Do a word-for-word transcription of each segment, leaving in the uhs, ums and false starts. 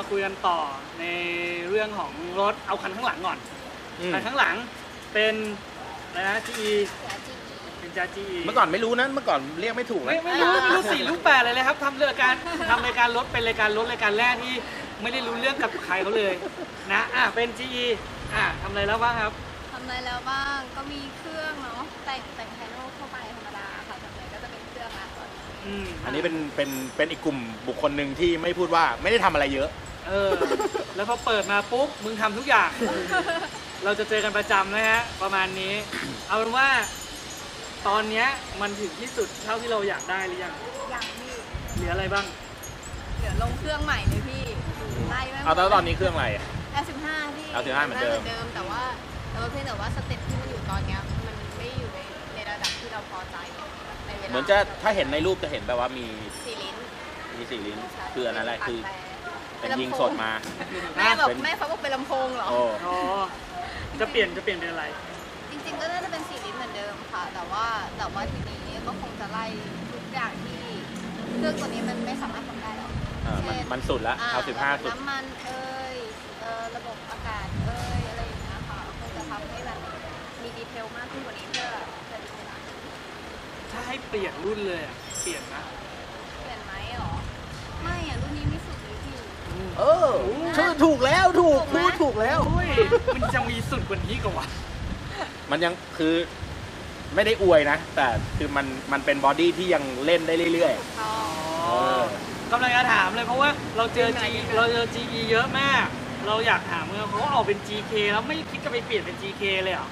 คุยกันต่อในเรื่องของรถเอาคันข้างหลังก่อนคันข้างหลังเป็นอะไรนะ จี อี เป็นจ้า จี อีเมื่อก่อนไม่รู้นะเมื่อก่อนเรียกไม่ถูกนะไม่ไม่รู้ไม่รู้สี่รู้แปดเลยเลยครับทำเรื่องการทำรายการรถเป็นรายการรถรายการแรกที่ไม่ได้รู้เรื่องกับใครเขาเลยนะอ่ะเป็น จี อี อ่ะทำอะไรแล้วบ้างครับทำอะไรแล้วบ้างก็มีเครื่องเนาะแต่งแต่งไฮโลเข้าไปธรรมดาค่ะทำอะไรก็จะเป็นเครื่องละก่อนอันนี้เป็นเป็นเป็นอีกกลุ่มบุคคลหนึ่งที่ไม่พูดว่าไม่ได้ทำอะไรเยอะเออแล้วพอเปิดมาปุ๊บมึงทำทุกอย่าง เราจะเจอกันประจำนะฮะประมาณนี้ เอาเป็นว่าตอนนี้มันถึงที่สุดเท่าที่เราอยากได้หรือยังยังพี่เหลืออะไรบ้างเดี๋ยวลงเครื่องใหม่เลยพี่ไล่เอาแล้วตอนนี้เครื่องอะไรแอล สิบห้า พี่แอล สิบห้าเหมือนเดิมแต่ว่าแต่ว่าเพียงแต่ว่าสเต็ปที่มันอยู่ตอนนี้มันไม่อยู่ในในระดับที่เราพอใจในเวลาเหมือนจะถ้าเห็นในรูปจะเห็นแบบว่ามีสี่ลิ้นมีสี่ลิ้นคืออันนั้นอะไรคือเป็นยิงสดมาแม่บอกแม่เขาบอกเป็นลำโพงเหรออ๋อจะเปลี่ยนจะเปลี่ยนเป็นอะไรจริงๆก็น่าจะเป็นสี่ลิ้นเหมือนเดิมค่ะแต่ว่าแต่ว่าทีนี้ก็คงจะไล่ทุกอย่างที่เครื่องตัวนี้มันไม่สามารถทำได้หรอกมันสุดแล้วเอาสิบห้าสุดน้ำมันเอ่ยระบบอากาศเอ่ยอะไรอย่างเงี้ยค่ะคงจะทำให้มันมีดีเทลมากขึ้นกว่านี้เพื่อจะดีเวลาถ้าให้เปลี่ยนรุ่นเลยเปลี่ยนนะเปลี่ยนไหมหรอไม่อ่ะรุ่นนี้ไม่สุดเลยพี่เออชื่อถูกแล้วถูกพูดถูกแล้วมันจะมีสุดกว่านี้กว่ามันยังคือไม่ได้อวยนะแต่คือมันมันเป็นบอดี้ที่ยังเล่นได้เรื่อยๆอ๋อกำลังจะถามเลยเพราะว่าเราเจอ G เราเจอ จี อี เยอะมากเราอยากถามเลยเขาออกเป็น จี เค แล้วไม่คิดจะไปเปลี่ยนเป็น จี เค เลยเหรอ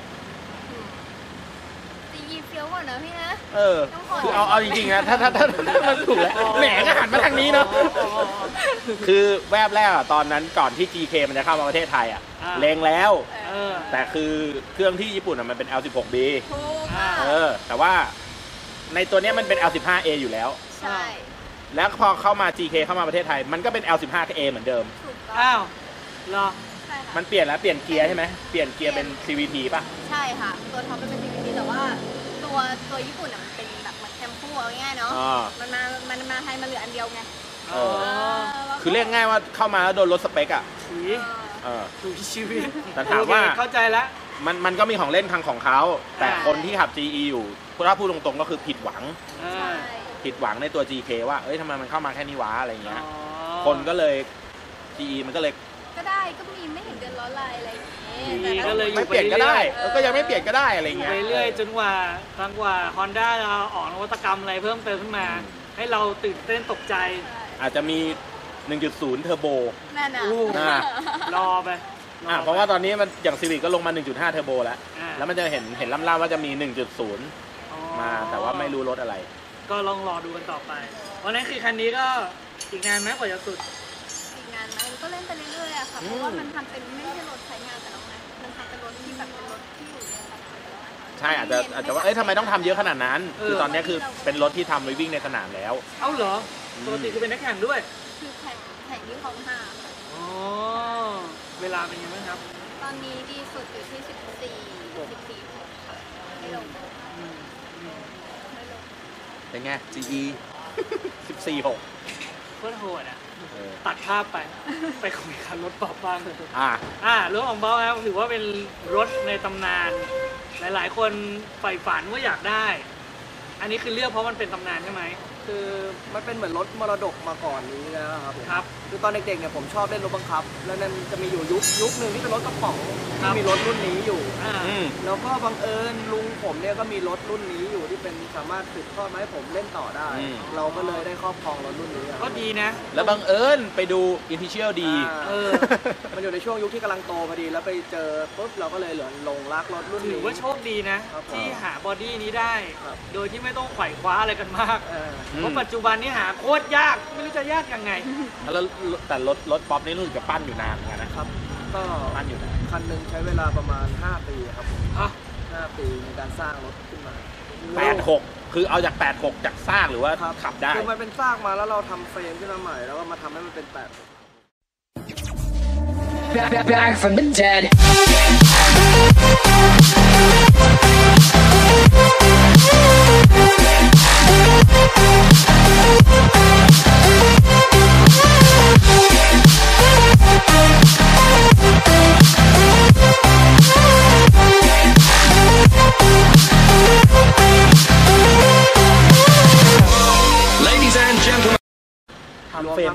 จี อี เฟี้ยวกว่านะพี่นะเออคือเอาเอาจริงๆนะถ้าถ้าถ้ามันถูกแล้วแหมก็หันมาทางนี้เนาะคือแวบแรกอะตอนนั้นก่อนที่ จี เค มันจะเข้ามาประเทศไทยอะเลงแล้วแต่คือเครื่องที่ญี่ปุ่นอะมันเป็น แอล สิบหก บี เออแต่ว่าในตัวนี้มันเป็น แอล สิบห้า เอ อยู่แล้วใช่แล้วพอเข้ามา จี เค เข้ามาประเทศไทยมันก็เป็น แอล สิบห้า เอ เหมือนเดิมอ้าวเหรอมันเปลี่ยนแล้วเปลี่ยนเกียร์ใช่ไหมเปลี่ยนเกียร์เป็น ซี วี ที ป่ะใช่ค่ะตัวท็อปเป็น ซี วี ที แต่ว่าตัวตัวญี่ปุ่นมันเป็นแบบเหมือนแคมพูเอาง่ายเนาะมันมามันมาไทยมาเหลืออันเดียวไงเออคือเรียกง่ายว่าเข้ามาแล้วโดนลดสเปคอ่ะเออดูชีวิตแต่ถามว่าเข้าใจแล้วมันมันก็มีของเล่นทางของเขาแต่คนที่ขับ จี อี อยู่ถ้าพูดตรงๆก็คือผิดหวังผิดหวังในตัว จี เค ว่าเอ้ยทำไมมันเข้ามาแค่นี้วะอะไรเงี้ยคนก็เลย จี อี มันก็เลยก็ได้ก็มีไม่เห็นเดือนร้อนอะไรอะไรอย่างเงี้ยก็เลยไม่เปลี่ยนก็ได้ก็ยังไม่เปลี่ยนก็ได้อะไรเงี้ยไปเรื่อยจนกว่าทางกว่า Honda จะออกนวัตกรรมอะไรเพิ่มเติมขึ้นมาให้เราตื่นเต้นตกใจอาจจะมี หนึ่งจุดศูนย์ เทอร์โบนั่นน่ะรอไปอ่าเพราะว่าตอนนี้มันอย่าง Civic ก็ลงมา หนึ่งจุดห้า เทอร์โบแล้วแล้วมันจะเห็นเห็นล่ำๆว่าจะมี หนึ่งจุดศูนย์ มาแต่ว่าไม่รู้รถอะไรก็ลองรอดูกันต่อไปวันนี้คือคันนี้ก็อีกนานไหมกว่าจะสุดอีกนานไหมก็เล่นไปเรื่อยๆอะค่ะเพราะว่ามันทำเป็นไม่ใช่รถใช้งานแต่น้องนะมันทำเป็นรถที่แบบเป็นรถที่อยู่ในสนามแล้วใช่อาจจะอาจจะว่าเอ้ยทำไมต้องทำเยอะขนาดนั้นคือตอนนี้คือเป็นรถที่ทำไว้วิ่งในสนามแล้วเอ้าเหรอปกติคือเป็นนักแข่งด้วยคือแข่งแข่งที่คลองห้าอ๋อเวลาเป็นยังไงครับตอนนี้ดีสุดอยู่ที่สิบสี่สิบสี่ค่ะไม่ลงเป็นไง จี อี สิบสี่ หกโคตรโหดอ่ะตัดภาพไปไปคุยกันรถป๊อปบ้างอ่าอ่ารถของป๊อปครับถือว่าเป็นรถในตำนานหลายๆคนใฝ่ฝันว่าอยากได้อันนี้คือเลือกเพราะมันเป็นตำนานใช่ไหมคือมันเป็นเหมือนรถมรดกมาก่อนนี้แล้วครับครับคือตอนเด็กๆเนี่ยผมชอบเล่นรถบังคับแล้วนั่นจะมีอยู่ยุคยุคหนึ่งที่เป็นรถกระป๋องที่มีรถรุ่นนี้อยู่แล้วก็บังเอิญลุงผมเนี่ยก็มีรถรุ่นนี้อยู่ที่เป็นสามารถสืบทอดมาให้ผมเล่นต่อได้เราก็เลยได้ครอบครองรถรุ่นนี้ก็ดีนะแล้วบังเอิญไปดูอินทิเชียลดีมันอยู่ในช่วงยุคที่กำลังโตพอดีแล้วไปเจอปุ๊บเราก็เลยเหลือลงรักรถรุ่นนี้ถือว่าโชคดีนะที่หาบอดี้นี้ได้โดยที่ไม่ต้องไขว่คว้าอะไรกันมากเพราะปัจจุบันนี้หาโคตรยากไม่รู้จะยากยังไงแล้วแต่รถรถป๊อปนี่รู้สึกจะปั้นอยู่นานเหมือนกันนะครับก็ปั้นอยู่นานคันหนึ่งใช้เวลาประมาณห้าปีครับผมห้าปีในการสร้างรถขึ้นมาแปดหกคือเอาจากแปดหกจากสร้างหรือว่าขับได้คือมันเป็นสร้างมาแล้วเราทำเฟรมขึ้นมาใหม่แล้วก็มาทำให้มันเป็นแปด Back from the dead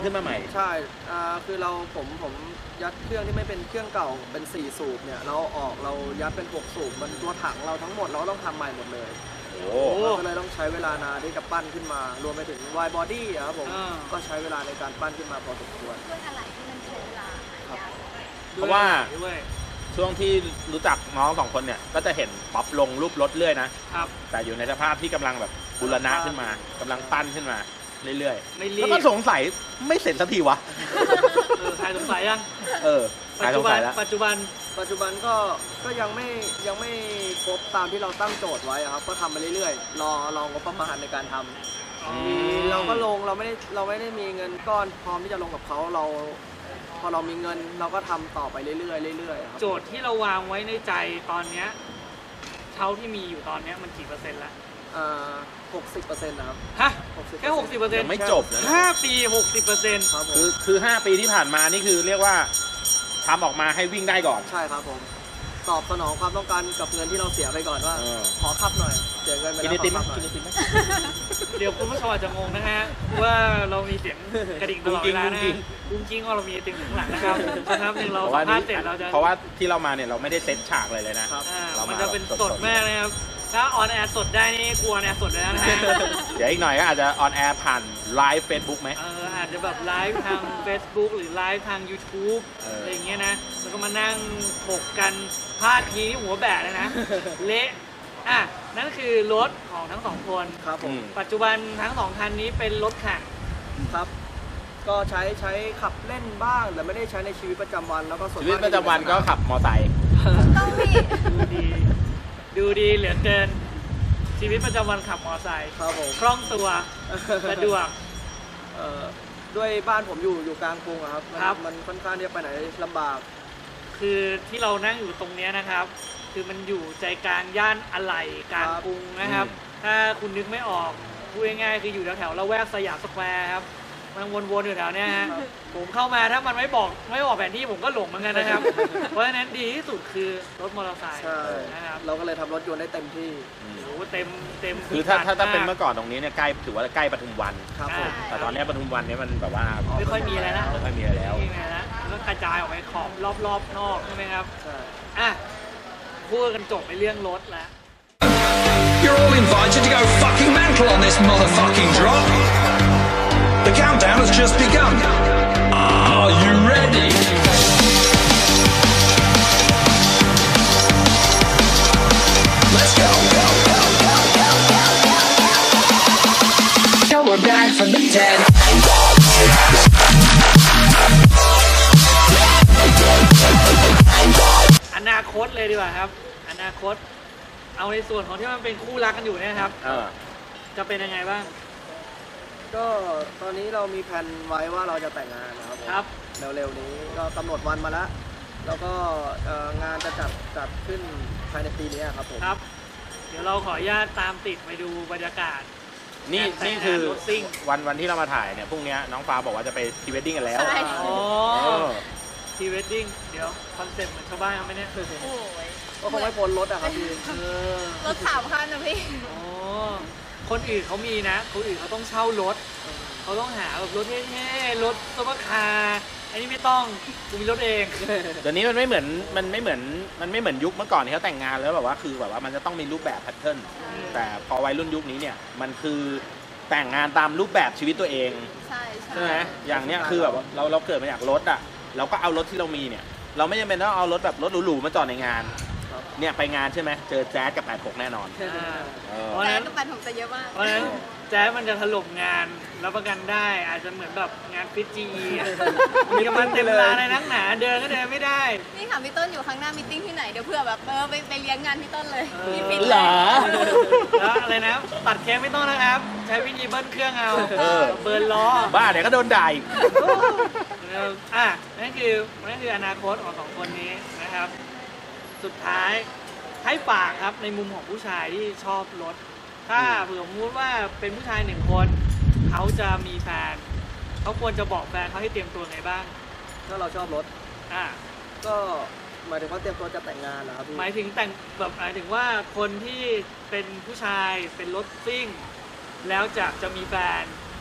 ขึ้นมาใหม่ใช่อ่าคือเราผมผมยัดเครื่องที่ไม่เป็นเครื่องเก่าเป็นสี่สูบเนี่ยเราออกเรายัดเป็นหกสูบมันตัวถังเราทั้งหมดเราต้องทำใหม่หมดเลยโอ้เราก็เลยต้องใช้เวลานานที่จะปั้นขึ้นมารวมไปถึง wide body ครับผมก็ใช้เวลาในการปั้นขึ้นมาพอสมควรด้วยอะไรที่มันใช้เวลาหายากเพราะว่าช่วงที่รู้จักน้องสองคนเนี่ยก็จะเห็นป๊อปลงรูปรถเรื่อยนะครับแต่อยู่ในสภาพที่กำลังแบบบูรณะขึ้นมากำลังปั้นขึ้นมาเรื่อยๆแล้วก็สงสัยไม่เสร็จสักทีวะเออใครสงสัยยังเออใครสงสัยแล้วปัจจุบันปัจจุบันก็ก็ยังไม่ยังไม่ครบตามที่เราตั้งโจทย์ไว้ครับก็ทำไปเรื่อยๆรอรองบประมาณในการทำเราก็ลงเราไม่ได้เราไม่ได้มีเงินก้อนพร้อมที่จะลงกับเขาเราพอเรามีเงินเราก็ทำต่อไปเรื่อยๆเรื่อยๆครับโจทย์ที่เราวางไว้ในใจตอนเนี้ยเท่าที่มีอยู่ตอนเนี้ยมันกี่เปอร์เซ็นต์ละอ่าหกสิบเปอร์เซ็นต์นะครับฮะแค่หกสิบเปอร์เซ็นต์ยังไม่จบนะห้าปีหกสิบเปอร์เซ็นต์ครับผมคือคือห้าปีที่ผ่านมานี่คือเรียกว่าทำออกมาให้วิ่งได้ก่อนใช่ครับผมตอบสนองความต้องการกับเงินที่เราเสียไปก่อนว่าขอขับหน่อยเสียเงินไปแล้วขอขับหน่อยเดี๋ยวคุณผู้ชมอาจจะงงนะฮะว่าเรามีเสียงกระดิ่งตลอดเวลานะกุ้งกิ้งว่าเรามีติ่งข้างหลังนะครับนะครับหนึ่งเราสัมภาษณ์เสร็จเราจะเพราะว่าที่เรามาเนี่ยเราไม่ได้เซตฉากเลยเลยนะมันจะเป็นสดมากนะครับถ้าออนแอร์สดได้นี่กลัวเนี่ยสดเลยนะฮะเดี๋ยวอีกหน่อยก็อาจจะออนแอร์ผ่านไลฟ์เฟซบุ๊กไหมเอออาจจะแบบไลฟ์ทาง Facebook หรือไลฟ์ทาง YouTube อะไรอย่างเงี้ยนะแล้วก็มานั่งถกกันพาดทีที่หัวแบะเลยนะเละอ่ะนั่นคือรถของทั้งสองคนครับผมปัจจุบันทั้งสองคันนี้เป็นรถแข่งครับก็ใช้ใช้ขับเล่นบ้างแต่ไม่ได้ใช้ในชีวิตประจำวันแล้วก็ชีวิตประจำวันก็ขับมอเตอร์ไซค์ต้องมีดูดีดูดีเหลือเกินชีวิตประจำวันขับมอเตอร์ไซค์ครับผมคล่องตัวสะดวกด้วยบ้านผมอยู่อยู่กลางกรุงครับมันค่อนข้างที่จะไปไหนลำบากคือที่เรานั่งอยู่ตรงนี้นะครับคือมันอยู่ใจกลางย่านอะไหล่กลางกรุงนะครับถ้าคุณนึกไม่ออกพูดง่ายๆคืออยู่แถวๆละแวกสยามสแควร์ครับมันวนๆอยู่แถวนี้ฮะผมเข้ามาถ้ามันไม่บอกไม่บอกแผนที่ผมก็หลงเหมือนกันนะครับเพราะฉะนั้นดีที่สุดคือรถมอเตอร์ไซค์นะครับเราก็เลยทำรถยนต์ได้เต็มที่โอ้เต็มเต็มคือถ้าถ้าเป็นเมื่อก่อนตรงนี้เนี่ยใกล้ถือว่าใกล้ปทุมวันครับแต่ตอนนี้ปทุมวันเนี่ยมันแบบว่าไม่ค่อยมีอะไรแล้วไม่ค่อยมีอะไรแล้วแล้วกระจายออกไปขอบรอบๆนอกใช่ไหมครับใช่อ่ะพูดกันจบไปเรื่องรถแล้ว You're all invited to go fucking mental on this motherfucking drop. The countdown has just begun. Are you ready? Let's go. So we're back from the dead. อนาคตเลยดีกว่าครับอนาคตเอาในส่วนของที่มันเป็นคู่รักกันอยู่เนี่ยครับจะเป็นยังไงบ้างก็ตอนนี้เรามีแผนไว้ว่าเราจะแต่งงานนะครับครับเร็วๆนี้ก็กำหนดวันมาแล้วแล้วก็งานจะจัดจัดขึ้นภายในปีนี้ครับผมครับเดี๋ยวเราขออนุญาตตามติดไปดูบรรยากาศนี่นี่คือวันวันที่เรามาถ่ายเนี่ยพรุ่งนี้น้องฟ้าบอกว่าจะไปพรีเวดดิ้งกันแล้วใช่อ๋อพรีเวดดิ้งเดี๋ยวคอนเซ็ปต์เหมือนชาวบ้านไหมเนี่ยโอ้ยก็คงไม่พ้นรถอะครับพี่รถสามคันนะพี่อ๋อคนอื่นเขามีนะคนอื่นเขาต้องเช่ารถเขาต้องหาแบบรถเท่ๆรถซุปเปอร์คาร์อันนี้ไม่ต้องกูมีรถเองเดี๋ยวนี้มันไม่เหมือนมันไม่เหมือนมันไม่เหมือนยุคเมื่อก่อนที่เขาแต่งงานแล้วแบบว่าคือแบบว่ามันจะต้องมีรูปแบบแพทเทิร์นแต่พอวัยรุ่นยุคนี้เนี่ยมันคือแต่งงานตามรูปแบบชีวิตตัวเองใช่ใช่ไหมอย่างเนี้ยคือแบบเราเราเกิดมาจากรถอ่ะเราก็เอารถที่เรามีเนี่ยเราไม่จำเป็นต้องเอารถแบบรถหรูๆมาจอดในงานเนี่ยไปงานใช่ไหมเจอแจ๊สกับแปดหกแน่นอนเพราะนั้นกับแปดหกจะเยอะมากเพราะนั้นแจ๊สมันจะถล่มงานรับประกันได้อาจจะเหมือนแบบงานฟิตจีมีกำลังเต็มเวลาในนักหนาเดินก็เดินไม่ได้นี่ถามพี่ต้นอยู่ข้างหน้ามีติ้งที่ไหนเดี๋ยวเผื่อแบบเออไปไปเลี้ยงงานพี่ต้นเลยมีฟิตเหรอแล้วอะไรนะตัดแค้ไม่ต้องนะครับใช้วิธีเบิ้ลเครื่องเอาเบิร์นล้อบ้าเดี๋ยวก็โดนด่าอีกอ่ะนั่นคือนั่นคืออนาคตของสองคนนี้นะครับสุดท้ายให้ฝากครับในมุมของผู้ชายที่ชอบรถถ้าเผื่อสมมติว่าเป็นผู้ชายหนึ่งคนเขาจะมีแฟนเขาควรจะบอกแฟนเขาให้เตรียมตัวไงบ้างถ้าเราชอบรถอ่าก็หมายถึงว่าเตรียมตัวจะแต่งงานเหรอครับหมายถึงแต่งแบบหมายถึงว่าคนที่เป็นผู้ชายเป็นรถซิ่งแล้วจะจะมีแฟน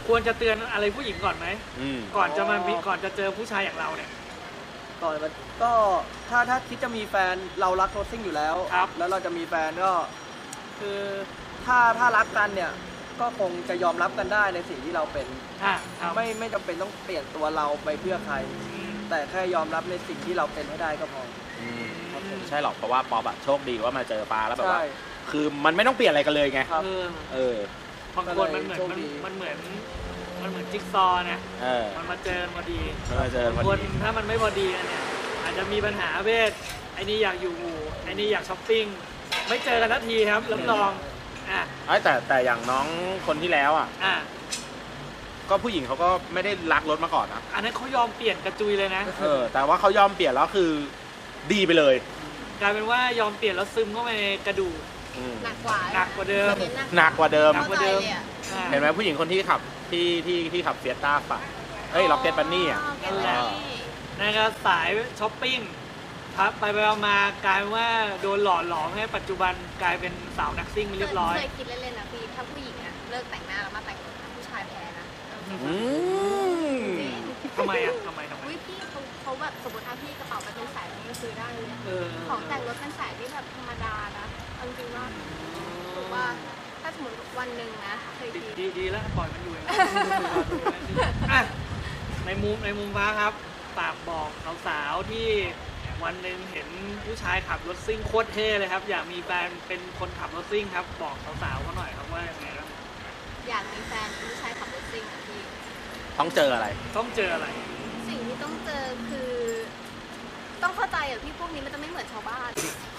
ควรจะเตือนอะไรผู้หญิงก่อนไหมอืมก่อนจะมามีก่อนจะเจอผู้ชายอย่างเราเนี่ยก่อนมันก็ถ้าถ้าคิดจะมีแฟนเรารักรถซิ่งอยู่แล้วครับแล้วเราจะมีแฟนก็คือถ้าถ้ารักกันเนี่ยก็คงจะยอมรับกันได้ในสิ่งที่เราเป็นอ่ะครับไม่ไม่จำเป็นต้องเปลี่ยนตัวเราไปเพื่อใคร แต่แค่ยอมรับในสิ่งที่เราเป็นให้ได้ก็พออืมใช่หรอกเพราะว่าป๊อปอะโชคดีว่ามาเจอฟ้าแล้วแบบว่าใช่คือมันไม่ต้องเปลี่ยนอะไรกันเลยไงครับเออเออบางคนมันเหมือนโชคมันดีมันเหมือนมันเหมือนจิ๊กซอว์นะเออมันมาเจอพอดีมันมาเจอพอดีคนถ้ามันไม่พอดีกันเนี่ยอาจจะมีปัญหาเพศไอ้นี่อยากอยู่อู่ไอ้นี่อยากช้อปปิ้งไม่เจอกันทันทีครับรับรองอ่ะเอ้ยแต่แต่อย่างน้องคนที่แล้วอ่ะอ่ะก็ผู้หญิงเขาก็ไม่ได้รักรถมาก่อนนะอันนั้นเขายอมเปลี่ยนกระจุยเลยนะเออ แต่ว่าเขายอมเปลี่ยนแล้วคือดีไปเลยกลายเป็นว่ายอมเปลี่ยนแล้วซึมเข้าไปในกระดูกอืมหนักกว่าหนักกว่าเดิมหนักกว่าเดิมหนักกว่าเดิมข้ใจลยอะอ่ะเห็นไหมผู้หญิงคนที่ขับที่ที่ที่ขับเฟียต้าฝ่ะเฮ้ยล็อกเก็ตบันนี่อ่ะเก็ตบันนี่นะครับสายช้อปปิ้งครับไปไปมากลายเป็นว่าโดนหล่อหลอมให้ปัจจุบันกลายเป็นสาวนักซิ่งเรียบร้อยเคยคิดเล่นๆนะพี่ถ้าผู้หญิงอะเลิกแต่งหน้าแล้วมาแต่งรถนะผู้ชายแพ้นะอืมทำไมอ่ะทำไมทำไมอุ้ยพี่เขาเขาแบบสมมติถ้าพี่กระเป๋าเป็นแสนนี่ก็ซื้อได้เลยอะเออของแต่งรถเป็นแสนนี่แบบธรรมดานะเอาจริงๆว่าถือว่าถ้าสมมติวันหนึ่งนะเคยดีคิดดีดีแล้วปล่อยมันอยู่อย่างนั้นอ่ะในมุมในมุมฟ้าครับฝากบอกสาวๆที่วันหนึ่งเห็นผู้ชายขับรถซิ่งโคตรเท่เลยครับ อยากมีแฟนเป็นคนขับรถซิ่งครับ บอกสาวๆเขาหน่อยครับว่ายังไงครับอยากมีแฟนเป็นผู้ชายขับรถซิ่งอะพี่ต้องเจออะไรต้องเจออะไรสิ่งที่ต้องเจอคือ ต้องเข้าใจอะพี่พวกนี้มันจะไม่เหมือนชาวบ้าน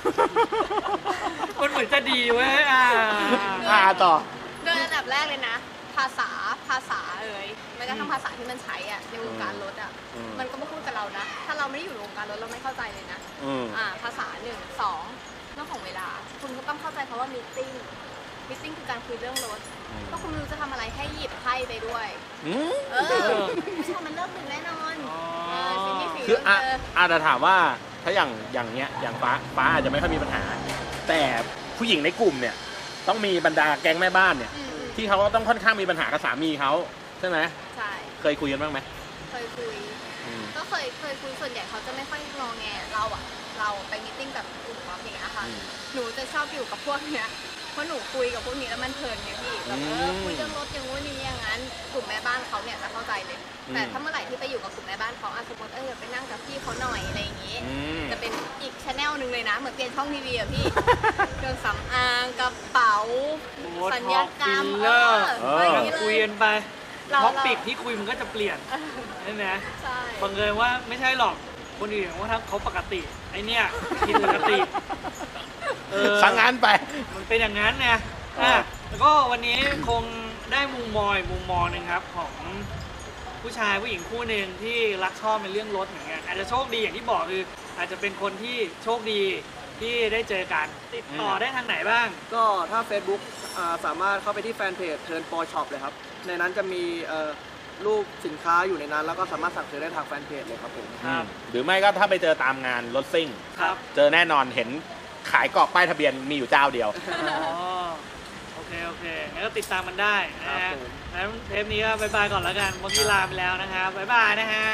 มันเหมือนจะดีเว้ยอ่าอ่าต่อโดยระดับแรกเลยนะ ภาษาภาษาเอ่ยแม้กระทั่งภาษาที่มันใช้อะในวงการรถอะอืมมันก็ไม่พูดกับเรานะ ถ้าเราไม่ได้อยู่ในวงการรถเราไม่เข้าใจเลยนะอืมอ่าภาษาหนึ่งสองเรื่องของเวลา คุณก็ต้องเข้าใจเพราะว่ามีติ้งมีติ้งคือการคุยเรื่องรถก็คุณไม่รู้จะทำอะไรให้หยิบไพ่ไปด้วยอืมเออผู้ชายมันเลิกดึกแน่นอนเออสิ่งที่ฝีคืออ่ะเจออาจจะถามว่าถ้าอย่างอย่างเนี้ยอย่างฟ้าฟ้าอาจจะไม่ค่อยมีปัญหา แต่ผู้หญิงในกลุ่มเนี่ย ต้องมีบรรดาแก๊งแม่บ้านเนี่ยอืมที่เขาก็ต้องค่อนข้างมีปัญหากับสามีเขาใช่ไหมใช่เคยคุยกันบ้างไหมเคยคุยอืมก็เคยเคยคุยส่วนใหญ่เขาจะไม่ค่อยงอแงเราอะเราไปมีตติ้งแบบกลุ่มเราอย่างเงี้ยค่ะอืมหนูจะชอบอยู่กับพวกเนี้ยเพราะหนูคุยกับพวกนี้แล้วมันเพลินไงพี่แบบเอออืมคุยเรื่องรถอย่างงู้นอย่างนี้อย่างนั้นกลุ่มแม่บ้านเขาเนี่ยจะเข้าใจเลยอืมแต่ถ้าเมื่อไหร่ที่ไปอยู่กับกลุ่มแม่บ้านเขาอ่ะสมมติเออไปนั่งกับพี่เขาหน่อยอะไรอย่างงี้อืมจะเป็นอีกชแนลหนึ่งเลยนะเหมือนเปลี่ยนช่องทีวีอะพี่ เครื่องสำอางกระเป๋าโอ้สัญญากรรมฟิลเลอร์เอออะไรอย่างงี้คุยเลยกันไปเราท็อปิกที่คุยมันก็จะเปลี่ยนเออใช่ไหมใช่บังเอิญว่าไม่ใช่หรอกคนอื่นว่าถ้าเขาปกติไอเนี้ยผิดปกติเออสังงานไปมันเป็นอย่างนั้นไงเอออ่อ่ะแล้วก็วันนี้คงได้มุมมองอีกมุมมองหนึ่งครับของผู้ชายผู้หญิงคู่หนึ่งที่รักชอบในเรื่องรถเหมือนกันอาจจะโชคดีอย่างที่บอกคืออาจจะเป็นคนที่โชคดีที่ได้เจอกันติดต่อได้ทางไหนบ้างก็ถ้า Facebook อ่าสามารถเข้าไปที่แฟนเพจเทิร์นโปรช็อปเลยครับ ในนั้นจะมีเอ่อรูปสินค้าอยู่ในนั้น แล้วก็สามารถสั่งซื้อได้ทางแฟนเพจเลยครับผมครับหรือไม่ก็ถ้าไปเจอตามงานรถซิ่งครับเจอแน่นอนเห็นขายกรอบป้ายทะเบียนมีอยู่เจ้าเดียวอ๋อโอเคโอเคงั้นก็ติดตามมันได้นะครัฮะบผมงั้นเทปนี้ก็บายบายก่อนแล้วกันเมื่อกี้ลาไปแล้วนะครับบายบายนะฮะ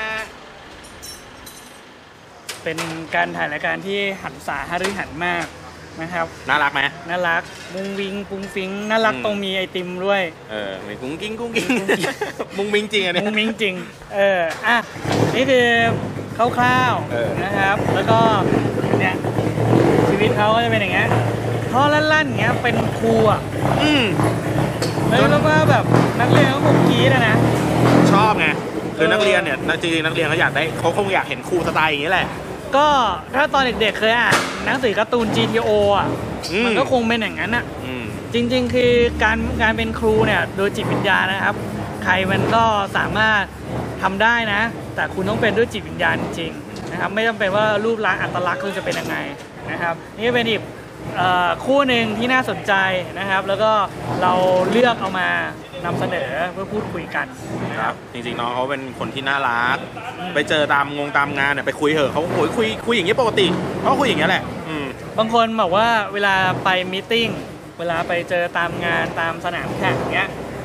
เป็นการถ่ายรายการที่หันษาหฤหันมากนะครับน่ารักไหมน่ารักมุงวิงปุงฟิงน่ารักอืมตรงมีไอติมด้วยเออมีกุ้งกิ้งกุ้งกิ้ง มุงมิงจริงอันเนี้ยมุงมิงจริงเอออ่ะนี่คือคร่าวเออๆนะครับ แล้วก็เนี่ยชีวิตเขาก็จะเป็นอย่างเงี้ยท่อลั่นๆอย่างเงี้ยเป็นครูอ่ะอืมแล้วแล้วก็แบบนักเรียนก็คงกรี๊ดอะนะชอบไงคือเออนักเรียนเนี่ยจริงๆนักเรียนเขาอยากได้เขาคงอยากเห็นครูสไตล์อย่างนี้แหละก็ถ้าตอนเด็กๆเคยอ่านหนังสือการ์ตูน จี ที โอ อ่ะอืมมันก็คงเป็นอย่างนั้นอ่ะอืมจริงๆ คือการการเป็นครูเนี่ยโดยจิตวิญญาณนะครับ ใครมันก็สามารถทำได้นะ แต่คุณต้องเป็นด้วยจิตวิญญาณจริงๆนะครับไม่จำเป็นว่ารูปลักษณ์อัตลักษณ์คุณจะเป็นยังไงนะครับนี่ก็เป็นอีกเอ่อคู่หนึ่งที่น่าสนใจนะครับ แล้วก็เราเลือกเอามานำเสนอเพื่อพูดคุยกันนะคครัรับบ จริงๆน้องเขาเป็นคนที่น่ารัก ไปเจอตามงงตามงานเนี่ยไปคุยเหอะเขาโอ้ยคุยคุยอย่างนี้ปกติเขาก็คุยอย่างนี้แหละอืมบางคนบอกว่าเวลาไปมีตติ้งเวลาไปเจอตามงานตามสนามแข่งเงี้ย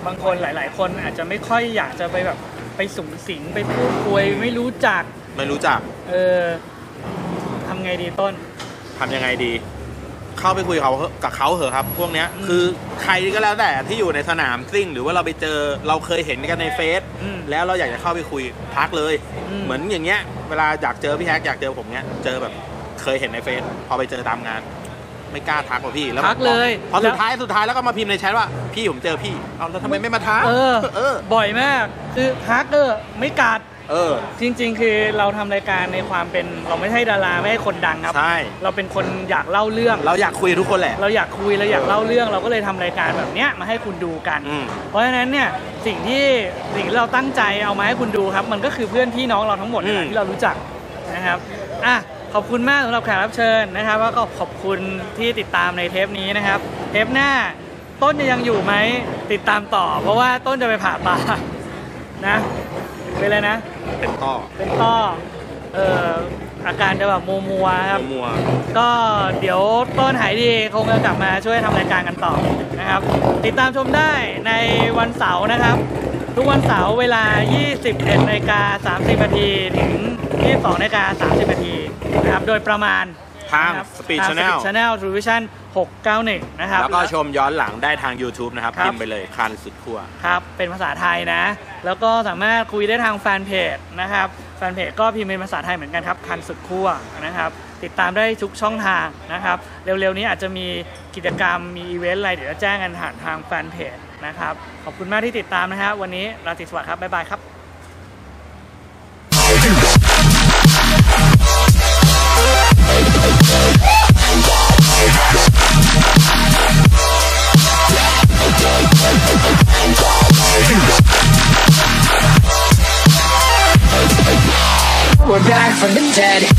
บางคนหลาย ๆ คนอาจจะไม่ค่อยอยากจะไปแบบไปสุงสิงไปพูดคุยไม่รู้จักไม่รู้จักเออทำไงดีต้นทำยังไงดีเข้าไปคุยเขากับเขาเหอะครับพวกเนี้ยคือใครก็แล้วแต่ที่อยู่ในสนามซิ่งหรือว่าเราไปเจอเราเคยเห็นกันในเฟซแล้วเราอยากจะเข้าไปคุยทักเลยเหมือนอย่างเงี้ยเวลาอยากเจอพี่แฮกอยากเจอผมเนี้ยเจอแบบเคยเห็นในเฟซพอไปเจอตามงานไม่กล้าทักว่ะพี่แล้วทักเลยพอสุดท้ายสุดท้ายแล้วก็มาพิมพ์ในแชทว่าพี่ผมเจอพี่เอาแล้วทำไมไม่มาทักเออเออบ่อยมากคือทักเออไม่กัดเออจริงๆคือเราทำรายการในความเป็นเราไม่ใช่ดาราไม่ใช่คนดังครับใช่เราเป็นคนอยากเล่าเรื่องเราอยากคุยทุกคนแหละเราอยากคุยเราอยากเล่าเรื่องเราก็เลยทำรายการแบบเนี้ยมาให้คุณดูกันเพราะฉะนั้นเนี่ยสิ่งที่สิ่งที่เราตั้งใจเอามาให้คุณดูครับมันก็คือเพื่อนพี่น้องเราทั้งหมดที่เรารู้จักนะครับอ่ะขอบคุณมากสำหรับแขกรับเชิญนะครับแล้วก็ขอบคุณที่ติดตามในเทปนี้นะครับเทปหน้าต้นจะยังอยู่ไหมติดตามต่อเพราะว่าต้นจะไปผ่าตานะเป็นอะไรนะเป็นต้อเป็นต้อเอ่ออาการจะแบบมัวมัวครับมัวก็เดี๋ยวต้นหายดีคงจะกลับมาช่วยทำรายการกันต่อนะครับติดตามชมได้ในวันเสาร์นะครับทุกวันเสาร์เวลา ยี่สิบเอ็ดนาฬิกาสามสิบนาทีถึง ยี่สิบสองนาฬิกาสามสิบนาทีนะครับโดยประมาณทาง Speed Channel Channel Television หกเก้าหนึ่งนะครับแล้วก็ชมย้อนหลังได้ทาง YouTube นะครับพิมพ์ไปเลยคันสุดขั้วครับเป็นภาษาไทยนะแล้วก็สามารถคุยได้ทางแฟนเพจนะครับแฟนเพจก็พิมพ์เป็นภาษาไทยเหมือนกันครับคันสุดขั้วนะครับติดตามได้ทุกช่องทางนะครับเร็วๆนี้อาจจะมีกิจกรรมมีอีเวนต์อะไรเดี๋ยวจะแจ้งกันผ่านทางแฟนเพจนะครับขอบคุณมากที่ติดตามนะครับวันนี้ราตรีสวัสดิ์ครับบ๊ายบายครับ We're back from the dead.